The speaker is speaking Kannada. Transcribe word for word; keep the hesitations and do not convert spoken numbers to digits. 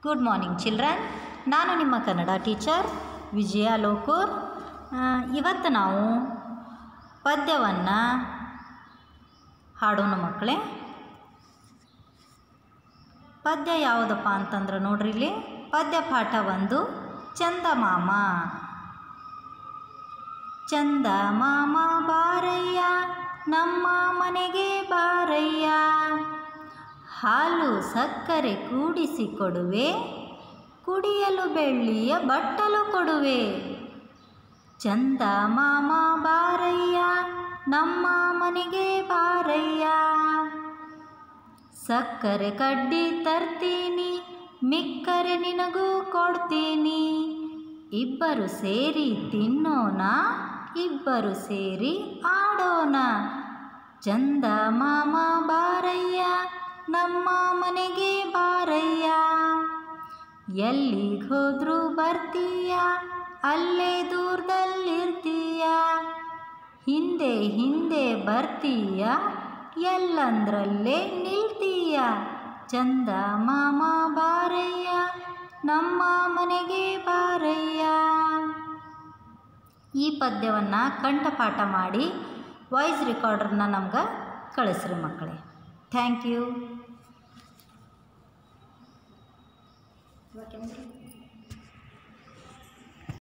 Good morning children. ನಾನು ನಿಮ್ಮ ಕನ್ನಡ ಟೀಚರ್ ವಿಜಯ ಲೋಕೂರ್. ಇವತ್ತು ನಾವು ಪದ್ಯವನ್ನು ಹಾಡೋಣ ಮಕ್ಕಳೇ. ಪದ್ಯ ಯಾವುದಪ್ಪ ಅಂತಂದ್ರೆ ನೋಡ್ರಿ, ಇಲ್ಲಿ ಪದ್ಯ ಪಾಠ ಒಂದು, ಚಂದಮಾಮ. ಚಂದಮಾಮ ಬಾರಯ್ಯ ನಮ್ಮ ಮನೆಗೆ ಬಾರಯ್ಯ, ಹಾಲು ಸಕ್ಕರೆ ಕೂಡಿಸಿ ಕೊಡುವೆ, ಕುಡಿಯಲು ಬೆಳ್ಳಿಯ ಬಟ್ಟಲು ಕೊಡುವೆ. ಚಂದಮಾಮ ಬಾರಯ್ಯ ನಮ್ಮ ಮನೆಗೆ ಬಾರಯ್ಯ, ಸಕ್ಕರೆ ಕಡ್ಡಿ ತರ್ತೀನಿ, ಮಿಕ್ಕರೆ ನಿನಗೂ ಕೊಡ್ತೀನಿ. ಇಬ್ಬರು ಸೇರಿ ತಿನ್ನೋಣ, ಇಬ್ಬರು ಸೇರಿ ಆಡೋಣ. ಚಂದಮಾಮ ಬಾರಯ್ಯ ನಮ್ಮ ಮನೆಗೆ ಬಾರಯ್ಯ, ಎಲ್ಲಿಗೋದ್ರೂ ಬರ್ತೀಯ, ಅಲ್ಲೇ ದೂರದಲ್ಲಿರ್ತೀಯ. ಹಿಂದೆ ಹಿಂದೆ ಬರ್ತೀಯ, ಎಲ್ಲಂದ್ರಲ್ಲೇ ನಿಲ್ತೀಯ. ಚಂದಮಾಮ ಬಾರಯ್ಯ ನಮ್ಮ ಮನೆಗೆ ಬಾರಯ್ಯ. ಈ ಪದ್ಯವನ್ನು ಕಂಠಪಾಠ ಮಾಡಿ ವಾಯ್ಸ್ ರೆಕಾರ್ಡರ್ನ ನಮ್ಗೆ ಕಳಿಸ್ರಿ ಮಕ್ಕಳೇ. Thank you.